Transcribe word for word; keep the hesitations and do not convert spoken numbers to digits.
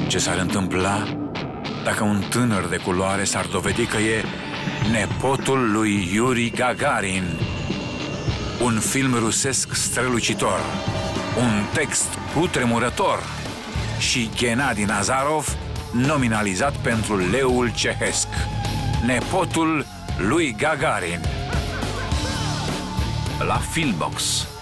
Ce s-ar întâmpla dacă un tânăr de culoare s-ar dovedi că e nepotul lui Yuri Gagarin? Un film rusesc strălucitor, un text cutremurător și Gennady Nazarov nominalizat pentru Leul Cehesc. Nepotul lui Gagarin. La Filmbox.